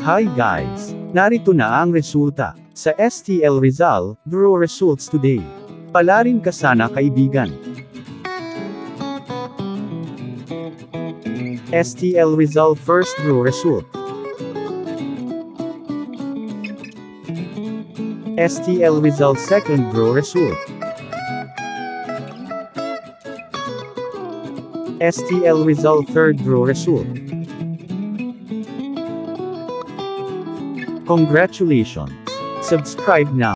Hi guys! Narito na ang resulta. Sa STL Rizal, draw results today. Palarin ka sana kaibigan. STL Rizal first draw result. STL Rizal second draw result. STL Rizal third draw result. Congratulations! Subscribe now.